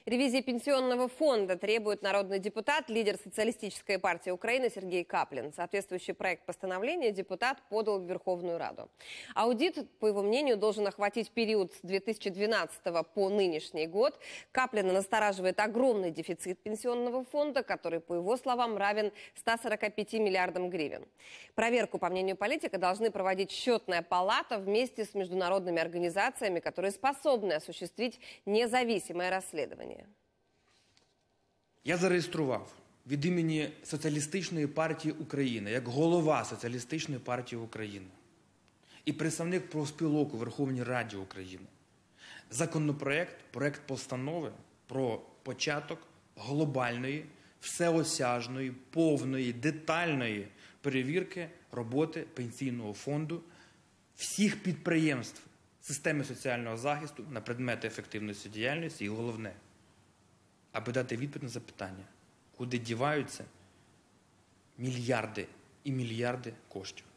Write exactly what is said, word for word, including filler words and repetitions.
Ревизии пенсионного фонда требует народный депутат, лидер Социалистической партии Украины Сергей Каплин. Соответствующий проект постановления депутат подал в Верховную Раду. Аудит, по его мнению, должен охватить период с две тысячи двенадцатого по нынешний год. Каплина настораживает огромный дефицит пенсионного фонда, который, по его словам, равен ста сорока пяти миллиардам гривен. Проверку, по мнению политика, должны проводить счетная палата вместе с международными организациями, которые способны осуществить независимое расследование. Я зареєстрував від імені Соціалістичної партії України, як голова Соціалістичної партії України і представник профспілок у Верховній Раді України, законопроект, проект постанови про початок глобальної, всеосяжної, повної, детальної перевірки роботи Пенсійного фонду всіх підприємств системи соціального захисту на предмети ефективності діяльності і головне, аби дати відповідь на запитання, куди діваються мільярди і мільярди коштів.